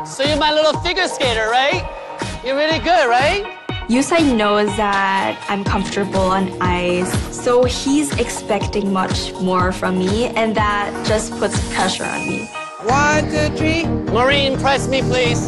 So you're my little figure skater, right? You're really good, right? Yusai knows that I'm comfortable on ice, so he's expecting much more from me, and that just puts pressure on me. 1, 2, 3. Maureen, press me, please.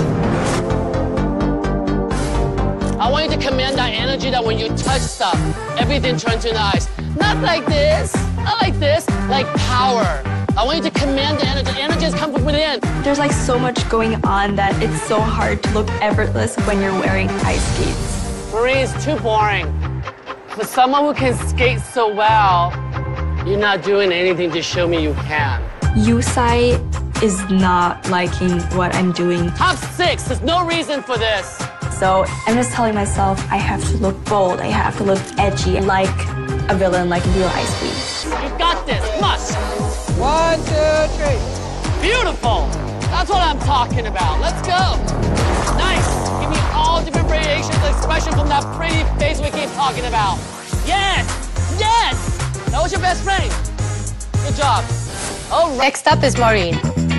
I want you to command that energy that when you touch stuff, everything turns into ice. Not like this, not like this, like power. I want you to command the energy. Energy has come from within. There's like so much going on that it's so hard to look effortless when you're wearing ice skates. Maureen, it's too boring. For someone who can skate so well, you're not doing anything to show me you can. Yusai is not liking what I'm doing. Top 6, there's no reason for this. So I'm just telling myself I have to look bold, I have to look edgy, like a villain, like real ice skate. You got this, must. 1, 2, 3. Beautiful. That's what I'm talking about. Let's go. Nice. Give me all different variations of expression from that pretty face we keep talking about. Yes. Yes. That was your best friend. Good job. All right. Next up is Maureen.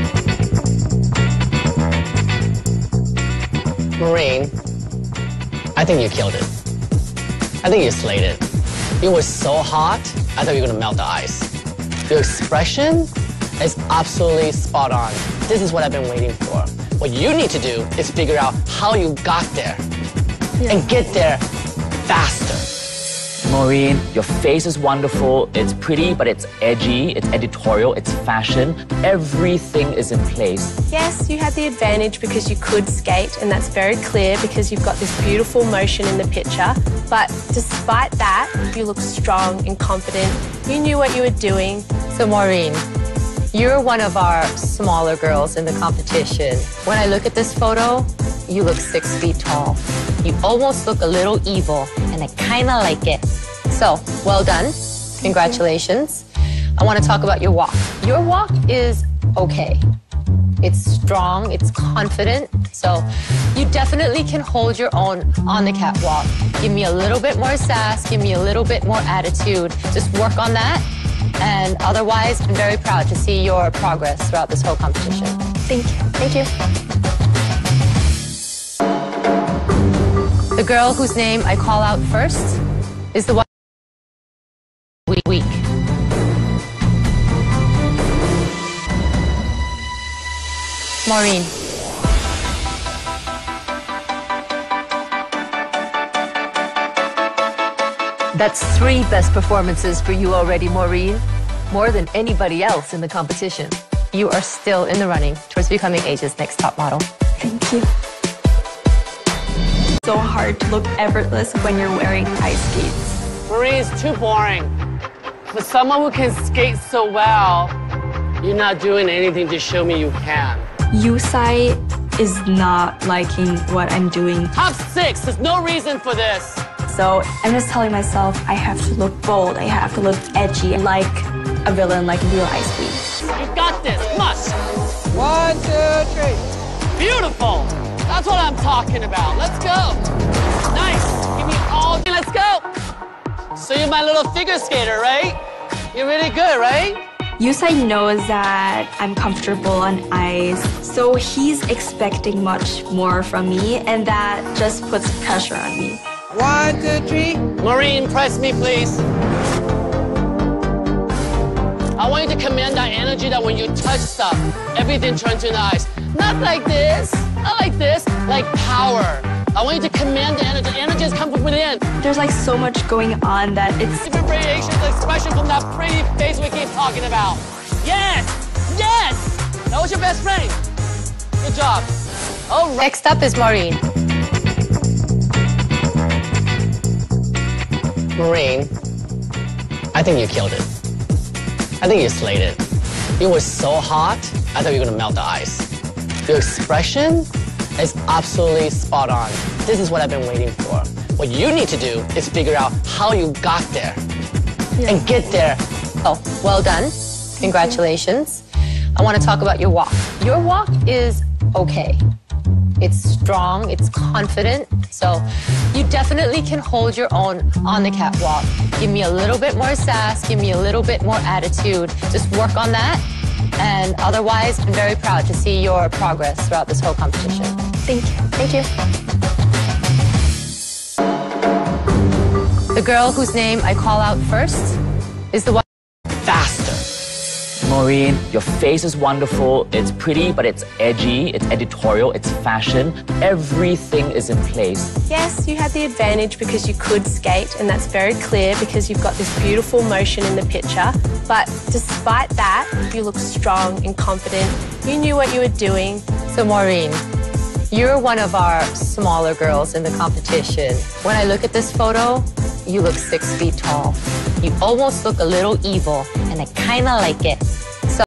Maureen, I think you killed it. I think you slayed it. It was so hot, I thought you were gonna melt the ice. Your expression is absolutely spot on. This is what I've been waiting for. What you need to do is figure out how you got there and get there faster. Maureen, your face is wonderful. It's pretty, but it's edgy, it's editorial, it's fashion. Everything is in place. Yes, you had the advantage because you could skate, and that's very clear because you've got this beautiful motion in the picture. But despite that, you look strong and confident. You knew what you were doing. So Maureen, you're one of our smaller girls in the competition. When I look at this photo, you look 6 feet tall. You almost look a little evil, and I kind of like it. So, well done. Congratulations. I want to talk about your walk. Your walk is okay. It's strong, it's confident, so you definitely can hold your own on the catwalk. Give me a little bit more sass, give me a little bit more attitude. Just work on that. And otherwise, I'm very proud to see your progress throughout this whole competition. Thank you. Thank you. The girl whose name I call out first is the one weak. Maureen. That's 3 best performances for you already, Maureen. More than anybody else in the competition. You are still in the running towards becoming Asia's next top model. Thank you. So hard to look effortless when you're wearing ice skates. Maureen, it's too boring. For someone who can skate so well, you're not doing anything to show me you can. Yusai is not liking what I'm doing. Top 6, there's no reason for this. So I'm just telling myself I have to look bold, I have to look edgy, like a villain, like real ice skate. You got this, must. 1, 2, 3. Beautiful. That's what I'm talking about. Let's go. Nice. Give me all. Let's go. So you're my little figure skater, right? You're really good, right? Yusai knows that I'm comfortable on ice, so he's expecting much more from me, and that just puts pressure on me. 1, 2, 3. Maureen, press me, please. I want you to command that energy that when you touch stuff, everything turns into ice. Not like this, not like this, like power. I want you to command the energy. Energy has come from within. There's like so much going on that it's different variations of expression from that pretty face we keep talking about. Yes, yes. That was your best friend. Good job. All right. Next up is Maureen. Maureen, I think you killed it. I think you slayed it. It was so hot, I thought you were gonna melt the ice. Your expression is absolutely spot on. This is what I've been waiting for. What you need to do is figure out how you got there and get there. Oh, well done. Congratulations. I want to talk about your walk. Your walk is okay. It's strong, it's confident, so you definitely can hold your own on the catwalk. Give me a little bit more sass, give me a little bit more attitude. Just work on that. And otherwise, I'm very proud to see your progress throughout this whole competition. Thank you. Thank you. The girl whose name I call out first is the one Faster. Maureen, your face is wonderful. It's pretty, but it's edgy, it's editorial, it's fashion. Everything is in place. Yes, you had the advantage because you could skate, and that's very clear because you've got this beautiful motion in the picture. But despite that, you look strong and confident. You knew what you were doing. So Maureen, you're one of our smaller girls in the competition. When I look at this photo, you look 6 feet tall. You almost look a little evil, and I kind of like it.